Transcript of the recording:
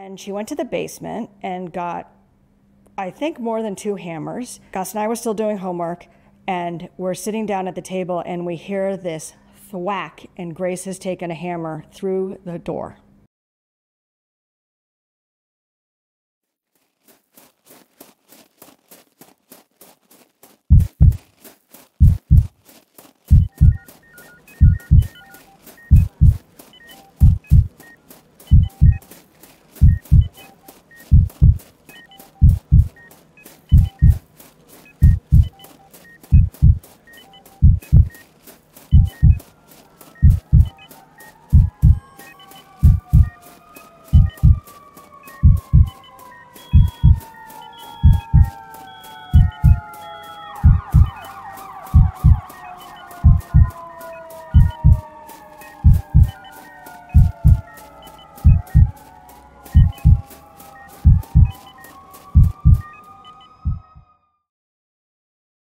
And she went to the basement and got, I think, more than 2 hammers. Gus and I were still doing homework, and we're sitting down at the table, and we hear this thwack, and Grace has taken a hammer through the door.